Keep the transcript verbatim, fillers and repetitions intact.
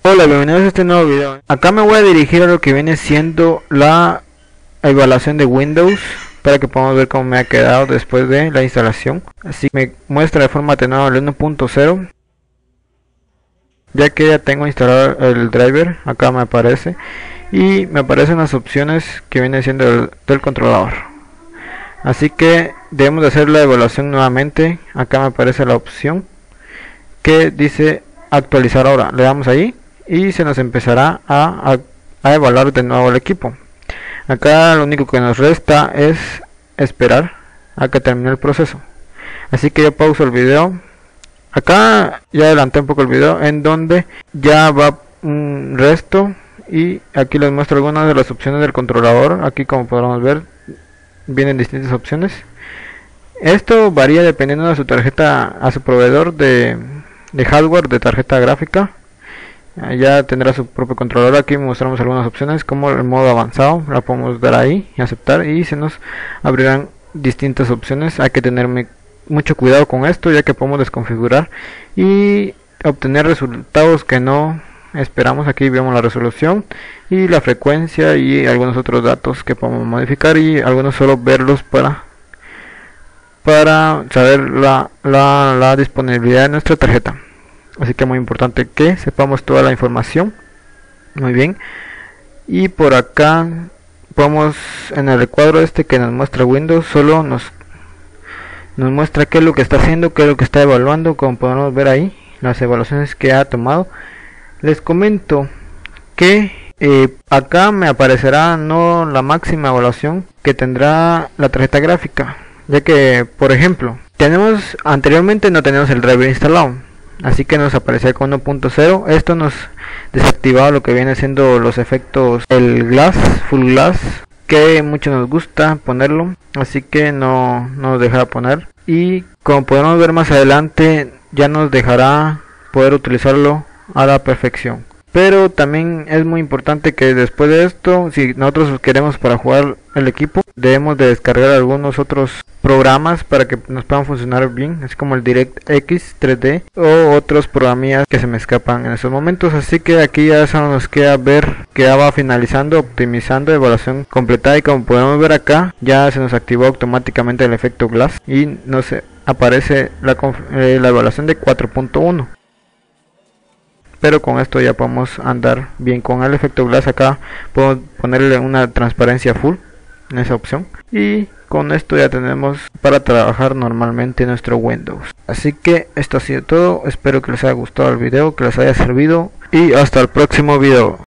Hola, bienvenidos a este nuevo video. Acá me voy a dirigir a lo que viene siendo la evaluación de Windows para que podamos ver cómo me ha quedado después de la instalación. Así me muestra de forma atenuada el uno punto cero, ya que ya tengo instalado el driver. Acá me aparece y me aparecen las opciones que viene siendo el, del controlador. Así que debemos de hacer la evaluación nuevamente. Acá me aparece la opción que dice actualizar ahora. Le damos ahí y se nos empezará a, a, a evaluar de nuevo el equipo. Acá lo único que nos resta es esperar a que termine el proceso. Así que yo pauso el video. Acá ya adelanté un poco el video en donde ya va un resto, y aquí les muestro algunas de las opciones del controlador. Aquí, como podremos ver, vienen distintas opciones. Esto varía dependiendo de su tarjeta, a su proveedor de, de hardware, de tarjeta gráfica. Ya tendrá su propio controlador. Aquí mostramos algunas opciones como el modo avanzado. La podemos dar ahí y aceptar, y se nos abrirán distintas opciones. Hay que tener mucho cuidado con esto, ya que podemos desconfigurar y obtener resultados que no esperamos. Aquí vemos la resolución y la frecuencia y algunos otros datos que podemos modificar, y algunos solo verlos para para saber la, la, la disponibilidad de nuestra tarjeta. Así que muy importante que sepamos toda la información. Muy bien. Y por acá podemos, en el recuadro este que nos muestra Windows, solo nos nos muestra qué es lo que está haciendo, qué es lo que está evaluando. Como podemos ver ahí, las evaluaciones que ha tomado. Les comento que eh, acá me aparecerá no la máxima evaluación que tendrá la tarjeta gráfica, ya que, por ejemplo, tenemos anteriormente no teníamos el driver instalado, así que nos aparecía con uno punto cero. Esto nos desactivaba lo que viene siendo los efectos, el glass, full glass, que mucho nos gusta ponerlo, así que no nos dejará poner. Y como podemos ver más adelante, ya nos dejará poder utilizarlo a la perfección. Pero también es muy importante que después de esto, si nosotros queremos para jugar el equipo, debemos de descargar algunos otros programas para que nos puedan funcionar bien, así como el DirectX tres D o otros programillas que se me escapan en estos momentos. Así que aquí ya solo nos queda ver que ya va finalizando, optimizando, evaluación completada, y como podemos ver acá ya se nos activó automáticamente el efecto glass y nos aparece la, eh, la evaluación de cuatro punto uno. Pero con esto ya podemos andar bien con el efecto glass. Acá podemos ponerle una transparencia full en esa opción, y con esto ya tenemos para trabajar normalmente nuestro Windows. Así que esto ha sido todo. Espero que les haya gustado el video, que les haya servido, y hasta el próximo video.